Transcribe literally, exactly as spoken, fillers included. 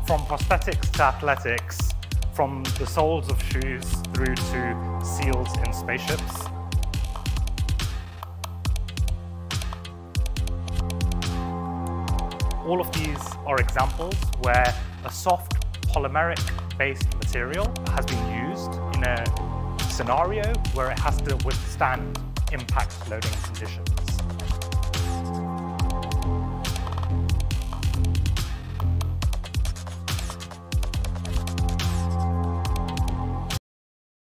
from prosthetics to athletics, from the soles of shoes through to seals in spaceships. All of these are examples where a soft polymeric-based material has been used in a scenario where it has to withstand impact loading conditions.